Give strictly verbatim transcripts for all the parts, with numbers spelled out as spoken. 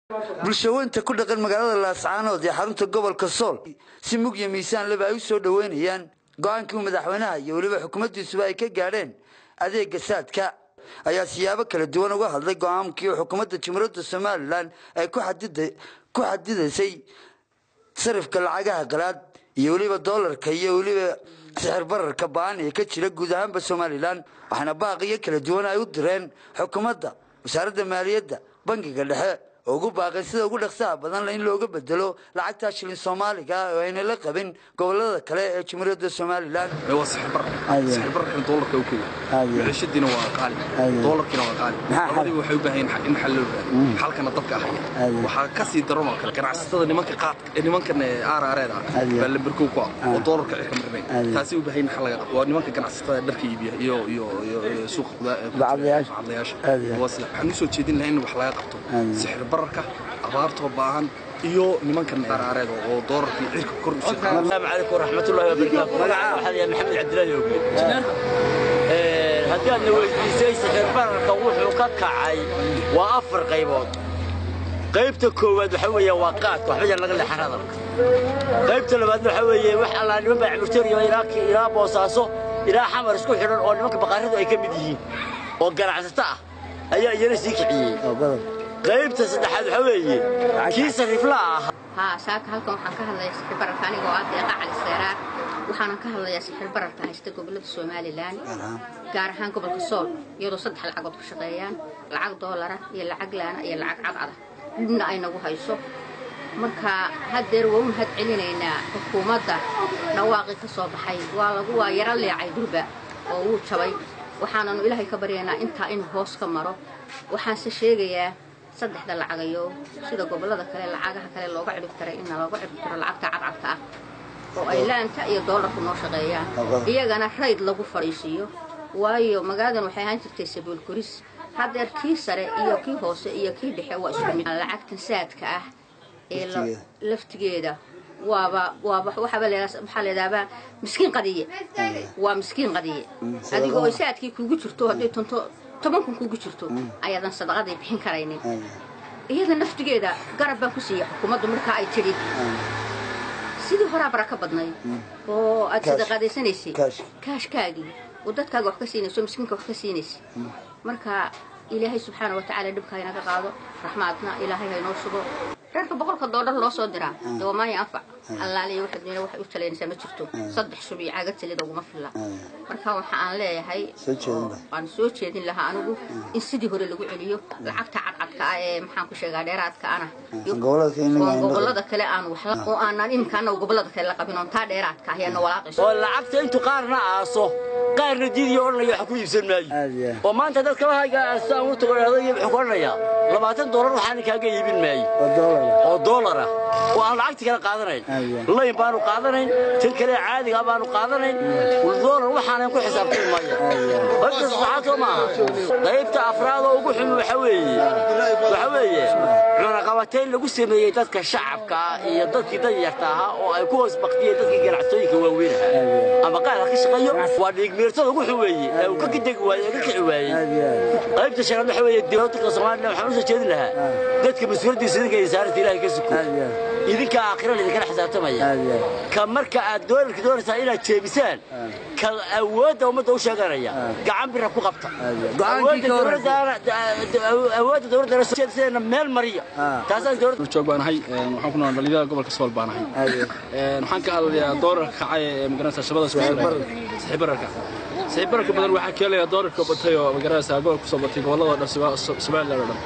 bulshooyinka ku dhaqan magaalada Laascaanood ee xarunta gobolka Sool si mug iyo miisaan laba ay soo dhaweynayaan go'aankii madaxweynaha iyo waliba xukuumaddiisuba ay ka gaareen adeegga saadka ayaa siyaabo kala duwan uga hadlay go'aankii xukuumadda Jamhuuriyadda Soomaaliland ay ku xadiday ku xadidaysay sarifka lacagaha qalaad iyo waliba dollarka iyo waliba sicir bararka baan ee ka jira guud ahaan Soomaaliland waxaana baaqiyo kala duwan ay u direen xukuumadda wasaaradda maaliyadda bangiga dhexe ugu baaqay sida ugu dhaqsaha badan in looga bedelo lacagta shilin Soomaaliga oo ay la qabin gobolada kale ee Jamhuuriyadda Soomaaliland waa sixir bar sixir barka dollarka uu keenay wixii waa qaali dollarkina waa qaali labadii waxay u baahan in xal loo gaaro halkana dadka ahaya waxa ka sii daroon kale ganacsatada nimanka qaadka nimanka aarareeda bal lambarku ku oo dollarka ay ka marnay taasi u baahan xal laga qabto waa nimanka ganacsatada dharka iibiya iyo iyo suuqa bacdayaasha wasla waxaan soo jeedin lahayn wax laga qabto sixir barka abaarto baahan iyo nimankan aarareeda oo dollarkii cirka kor u socda. Assalaamu alaykum waraxmatullaahi wabarakaatuh. Magaca waxa la Maxamed Cabdilaahi Ogle. ee hadii aad weydiisay sixir bararka wuxuu ka kacay waa afar qaybood. qaybta koowaad waxa weeye waa qaadka waxba laga leexan hadalka. qaybta labaad waxa weeye wax alla niman baa murtariyo Iraaq ila boosaaso ila xamar isku xiran oo nimanka baqaaradu ay ka mid yihiin oo ganacsato ah ayaa iyana sii kiciyay. qaybta saddexaad waxa weeye kii sarifla ah ha saaka halkan waxaan ka hadlayaa sixir bararka aniga oo ah deeqa cali seeraar waxaan ka hadlayaa sixir bararka haysta gobolada Soomaaliland gaar ahaan gobolka Sool iyadoo saddex lacagood ku shaqeeyaan lacag dollar iyo lacag laana iyo lacag cadcad midna ay nagu hayso marka hadeer waa u had celinaynaa xukuumadda dhawaaqi ka soo baxay waa lagu waa yara leecay durba oo uu jabay waxaananu ilaahay ka baryaynaa inta in hoos ka maro waxaan se sheegayaa saddexda lacagayo sida gobolada kale lacagaha kale looga cirib taray in looga cirib tiro lacagta cadcadka ah oo ay laanta iyo dollarku noo shaqeeyaan iyagana rayd lagu fariisiyo waayo magaaladan waxay ahaan jirtay sabuul kuris hadeer kii sare iyo kii hoose iyo kii dhexe waa isku mid lacagta saadka ah ee laftigeeda waaba waaba waxa waxa leedahay miskiin qadiye waa miskiin qadiye adigoo saadkii kugu jirto hadii tonto toban kun kugu jirto ayadan sadaqada bixin karaynin iyada naftigeeda garab baan ku siiyay xukuumaddu marka ay tiri sidii hore baraka badnay oo aad sadaqadaysanaysi kaashkaagi oo dadkaaga wax ka siinayso miskiinka wax ka siinaysi marka ilaahay subxaanahu wa ta'aala dhibka inaga qaado raxmaadna ilaahay inoo sugo reerka boqolka dollar loo soo diraa oo ma yanfac Allah leeyahay waxa diina wax u taleynaysa ma jirto saddex shubi caaga talida ugu filla marka waxa aan leeyahay aan soo jeedin lahaa anigu in sidii hore lagu celiyo lacagta cadcadka ah ee maxaan ku sheegaa dheeraadka ana gobolada kale aan wax oo aanan imkaana gobolada kale la qabin oo taa dheeraadka ah yana walaaqayso oo lacagta intu qaarna aaso qaarna diidiyo oo wax ku iibsan maayo oo maanta dadka waxa aan u tagay iyo xukunaya labaatan dollar waxaan kaaga iibin maayo oo dollar ah oo aan lacagta kala qaadanayn layn baanu qaadanayn tan kale caadiga baanu qaadanayn dollar waxaan ku xisaabtay maayo hadda saacado ma qaybta afraad oo ugu xun waxa weeye waxa weeye cuna qabateen lagu sameeyay dadka shacabka iyo dadkii danyarta ah oo ay ku hoos baqtiyeen dadkii ganacsatada waaweyn ama qaar ka shaqeeyo waa dhigmeertada ugu xun weeye oo ka gideg waayay ka kici waayay qaybta shaqada waxa weeye dawladda Soomaaliland waxaan u soo jeedin lahaa dadka mas'uuliyadda sidii ay saartay ilaahay ka suko idinka aakhirada idinka xisaabtamaya ka marka aad doolarka doonaysaa inaad jeebisaan ka awoodda ummadda u sheeganaya gacan bir ku qabta go'aankii dawladda awoodda dawladda soo jeedisayna meel mariya taasaan dawladda joog baan ahay waxaan ku nool dhalinyarada gobolka Sool baan ahay waxaan ka hadlayaa doolarka kacay ee magaalada shabada sixir bararka sixir bararka badan waxa keenaya doolarka batay oo magaalada gobolka soo batay gobolada dhan Soomaaliland dhan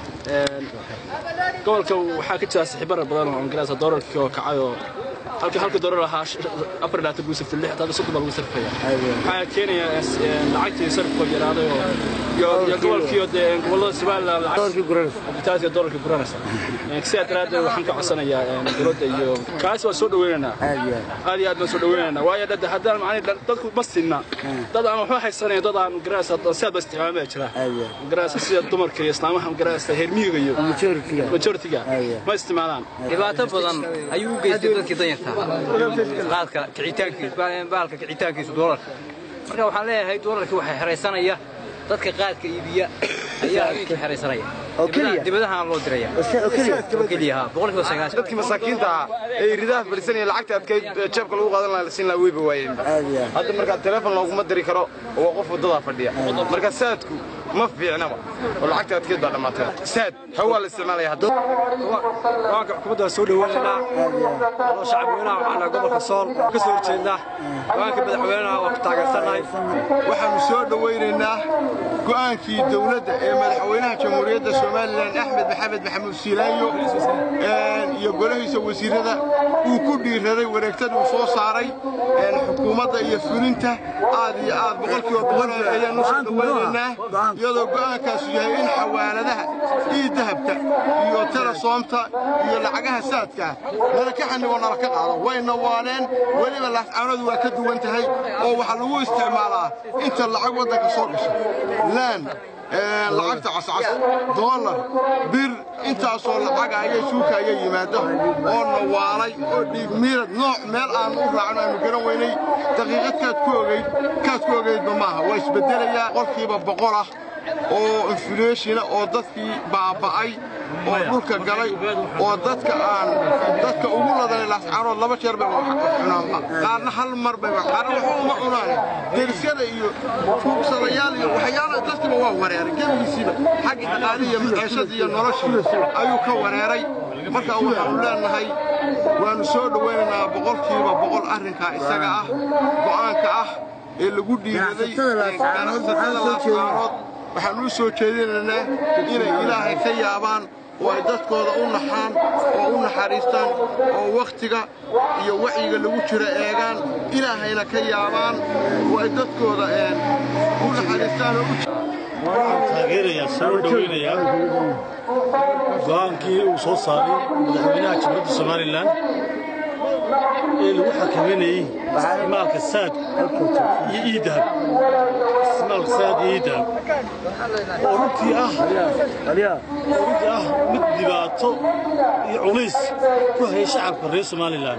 gobolka waxa ka jira sixir barar badan oo magaalada doolarka oo kacayo halka halka doolar ahaa afar laata buu safar lix tada soddon buu safraya waxa keenaya lacagtii sarfka yaraaday iyo iyo gobolkii gobolada Soomaaliland lacagtii guranaysa taasi doolarka guranaysa ee siyaasada waxaan ka codsanayaa dawladda iyo kaas waa soo dhaweynaa aad iyo aad baan soo dhaweynaa waayo dad hadaan macni dadku basina dad aan waxa haysanay dad aan garaasa siyaasad bas isticmaalay jira garaasa sida dumarka iyo islaamaha garaasa heermiyiga iyo majoritiga ma isticmaalaan dhibaato badan ayuu u geystay dadkii danyarta qaadka kicitaankiisa baalka kicitaankiisa doolarka marka waxaan leeyahay doolarka waxa xireysanaya dadka qaadka iibiya ayaa habeenkii xireysanaya dibadaha aan loo diraya kaliya boqolkiiba sagaashan dadkii masaakiinta ah ee ridaha fariisanaya lacagta adkeyd jeebka lagu qaadan lahaa siin la weyba waayeen hadda marka telefoon loogu ma diri karo oo qof wadada fadhiya marka saadku ما في عنبه والعكت أكيد بعد ما تهد ساد هو الاستعمال يهدو واقع كمدة سودي ولا والله شعبنا وعلى قبل الصال كسر تينا واقع بدحونا وقت عقصنا وحنا سود ويننا قان في دولة مدحونا جمهورية الصومال لأن أحمد محمد محمود سيلايو يقوله يسوي سيرة وكل هذا وركتد وصوص عري الحكومة يفرنته عادي عاد بقولك وبقولها هي نص ويننا يادو go'aankaas yahay in xawaaladaha ii dahabta iyo tara soomta iyo lacagaha saadka mala ka xanibo nala ka qaado wayna waaleen waliba laascaanadu waa ka duwan tahay oo waxa lagu isticmaalaa inta lacag wadanka soo gashay laan lacagta cascas dollar bir intaasoo lacag ayay suuka ayay yimaado oo nawaalay oo dhiig miirad nooc meel aan u raacno aanu garan weynay daqiiqad kaad ku ogeyd kaad ku ogeyd maaha waa isbedelayaa qolkiiba boqol ah oo inflation oo dadkii baaba'ay oo dhulka galay oo dadka aan dadka ugu ladanay laascaanood laba jeer bay cunaan qaarna hal mar bay qaarna wax uma cunaan dirshada iyo fuuqsadayaal iyo waxyaalaha dadkiiba waa wareeray gebigiisiiba xagga dhaqaaliga maciishada iyo noloshii ayuu ka wareeray marka waxaan leenahay waanu soo dhaweynaynaa boqolkiiba boqol arrinka isaga ah go'aanka ah ee lagu dhiibaday ganacsatada laascaanood waxaan u soo jeedinaynaa inay ilaahay ka yaabaan oo ay dadkooda u naxaan oo u naxariistaan oo waqtiga iyo wacyiga lagu jiro eegaan ilaahayna ka yaabaan oo ay dadkooda u naxariistaan oo waxaan taageerayaa soo dhaweynayaa go'aankii uu soo saaray madaxweynaha jamhuuriyadda Soomaaliland ee lagu xakameeyay isticmaalka saad iyo iidahab isticmaalka saad iyo iidahab oo runtii ah runtii ah mid dhibaato iyo culays ku hayay shacabka reer Soomaaliland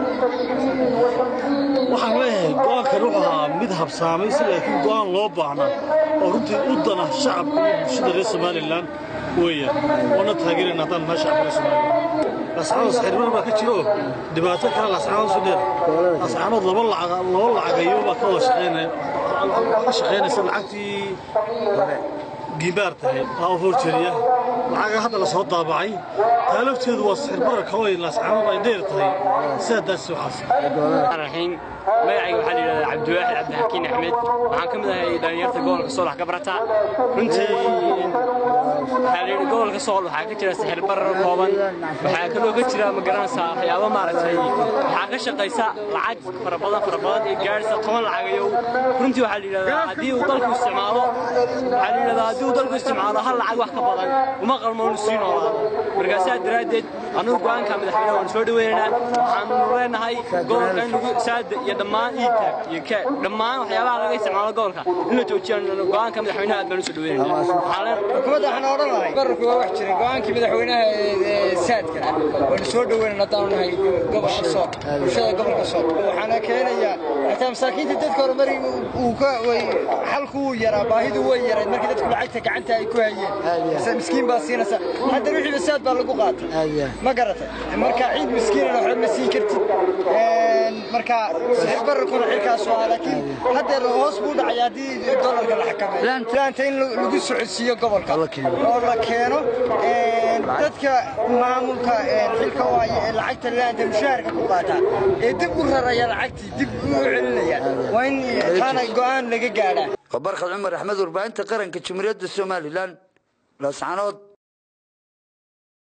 waxaan leeyahay go'aankan wuxuu ahaa mid habsaamay laakiin go'aan loo baahnaa oo runtii u dana shacabka iyo bulshada reer Soomaaliland weeyaan wana taageerina haddaan ma shacabka reer Soomaaliland lascaanood xiriir baa ka jiro dhibaato kale lascaanood soo dheer lascaanood laba lacag laba lacag ayuu baa ka wada shaqeynaya ka shaqeynaysa lacagtii gibaar tahay oo forjeriya lacag hadda la soo daabacay taalafteedu waa sixir bararka oo lascaanood ay dheer tahay sidaas waxaas raxiin magacayga waxaa la yidhahdaa cabdiwaaxid cabdixakiin axmed waxaan ka mid ahay dhalinyarta gobolka sool wax ka barata runtii waxaa la yidhi gobolka sool waxaa ka jira sixir barar kooban waxaa kaloo ka jira ma garanaysaa waxyaabo maaragtay waxaa ka shaqaysa lacag fara badan fara badan ee gaarhaysa toban lacagayow runtii waxaa la yidhahdaa haddii uu dalku isticmaalo waxaa la yidhahdaa haddii uu dalku isticmaalo hal lacag wax ka badan uma qalmo inu sii noolaado markaasaa daraaddeed annugu go'aanka madaxweynaha waan soo dhaweynaynaa waxaanu leenahay gobolka in lagu saada iyo dhammaan iitaag iyo ka dhammaan waxyaabaha laga isticmaalo gobolka in la joojiyaan go'aanka madaxweynaha aad baan u soo dhaweynaynaa xukuumadda waxaan odhan lahay bararku waa wax jiray go'aankii madaxweynaha ee saadka waanu soo dhaweynaynaa haddaanu nahay gobolka sool bulshada gobolka sool waxaana keenayaa xitaa masaakiinta dadka horumari uu ka way xalku uu yaraa baahidu way yarayd markii dadku lacagta gacanta ay ku hayeen miskiin baa siinaysa hadda wixii basaad baa lagu qaatay ma garatay marka ciid miskiinana waxba ma siin kartid marka sixir bararkuna xilkaas waa laakiin hadda hoos buu dhacay haddii dollarka la xakameeyo laanta in lagu socodsiiyo gobolka oo la keeno dadka maamulka xilka waaye ee lacagta laanta mushaharka ku qaata ee dib u raraya lacagtii dib u celinaya waa in taana go'aan laga gaadhaa barkad cumar axmed warbaahinta qaranka jamhuuriyadda Soomaaliland lascaanood